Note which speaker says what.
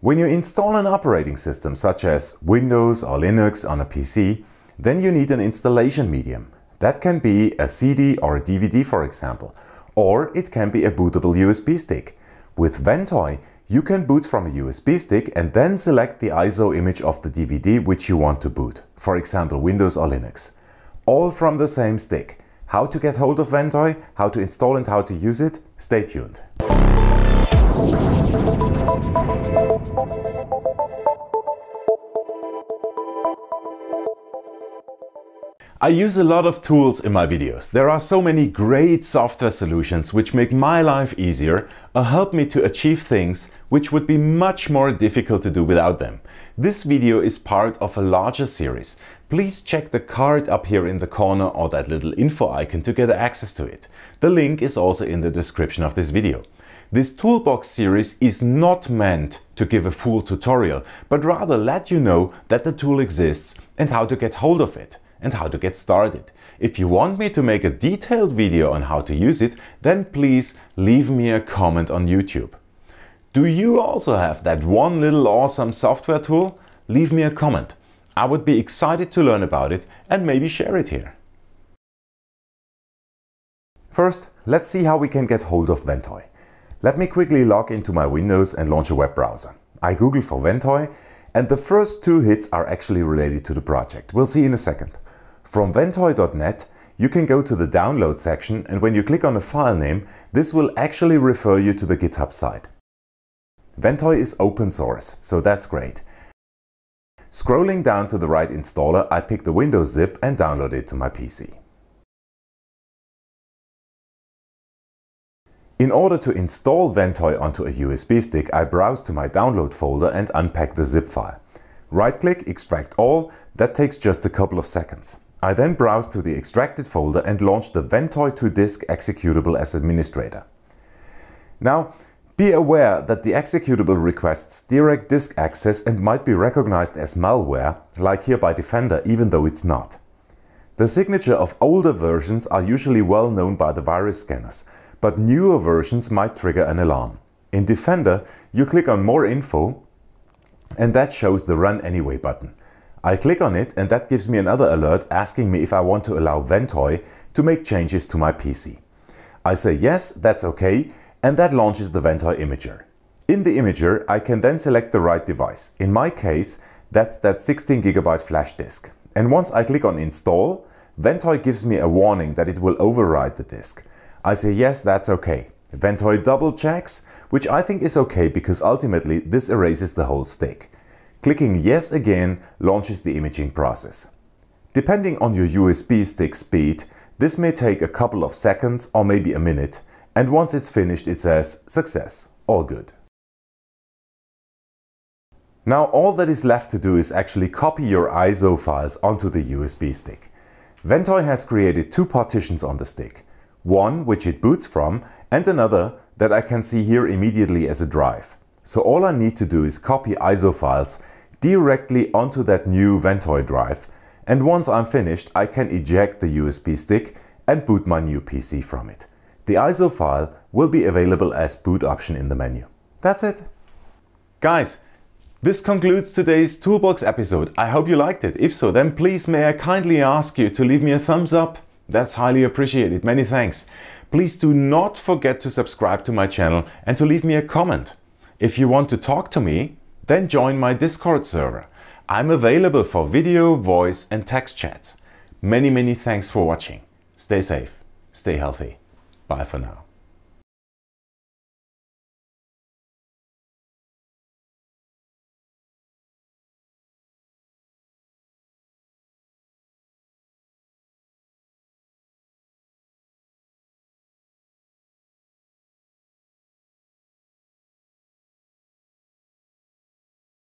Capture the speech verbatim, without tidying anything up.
Speaker 1: When you install an operating system such as Windows or Linux on a P C, then you need an installation medium. That can be a C D or a D V D, for example, or it can be a bootable U S B stick. With Ventoy, you can boot from a U S B stick and then select the I S O image of the D V D which you want to boot, for example Windows or Linux. All from the same stick. How to get hold of Ventoy, how to install and how to use it? Stay tuned. I use a lot of tools in my videos. There are so many great software solutions which make my life easier or help me to achieve things which would be much more difficult to do without them. This video is part of a larger series. Please check the card up here in the corner or that little info icon to get access to it. The link is also in the description of this video. This Toolbox series is not meant to give a full tutorial, but rather let you know that the tool exists and how to get hold of it and how to get started. If you want me to make a detailed video on how to use it, then please leave me a comment on YouTube. Do you also have that one little awesome software tool? Leave me a comment. I would be excited to learn about it and maybe share it here. First, let's see how we can get hold of Ventoy. Let me quickly log into my Windows and launch a web browser. I Google for Ventoy, and the first two hits are actually related to the project. We'll see in a second. From ventoy dot net, you can go to the download section, and when you click on a file name, this will actually refer you to the GitHub site. Ventoy is open source, so that's great. Scrolling down to the right installer, I pick the Windows zip and download it to my P C. In order to install Ventoy onto a U S B stick, I browse to my download folder and unpack the zip file. Right-click, extract all, that takes just a couple of seconds. I then browse to the extracted folder and launch the Ventoy to disk executable as administrator. Now, be aware that the executable requests direct disk access and might be recognized as malware, like here by Defender, even though it's not. The signature of older versions are usually well known by the virus scanners, but newer versions might trigger an alarm. In Defender, you click on More Info, and that shows the Run Anyway button. I click on it and that gives me another alert asking me if I want to allow Ventoy to make changes to my P C. I say yes, that's okay, and that launches the Ventoy imager. In the imager, I can then select the right device. In my case, that's that sixteen gigabyte flash disk. And once I click on Install, Ventoy gives me a warning that it will override the disk. I say yes, that's okay. Ventoy double checks, which I think is okay because ultimately this erases the whole stick. Clicking yes again launches the imaging process. Depending on your U S B stick speed, this may take a couple of seconds or maybe a minute, and once it's finished it says success, all good. Now all that is left to do is actually copy your I S O files onto the U S B stick. Ventoy has created two partitions on the stick. One which it boots from and another that I can see here immediately as a drive. So all I need to do is copy I S O files directly onto that new Ventoy drive, and once I'm finished I can eject the U S B stick and boot my new P C from it. The I S O file will be available as boot option in the menu. That's it. Guys, this concludes today's Toolbox episode. I hope you liked it. If so, then please may I kindly ask you to leave me a thumbs up. That's highly appreciated. Many thanks. Please do not forget to subscribe to my channel and to leave me a comment. If you want to talk to me, then join my Discord server. I'm available for video, voice and text chats. Many, many thanks for watching. Stay safe, stay healthy. Bye for now.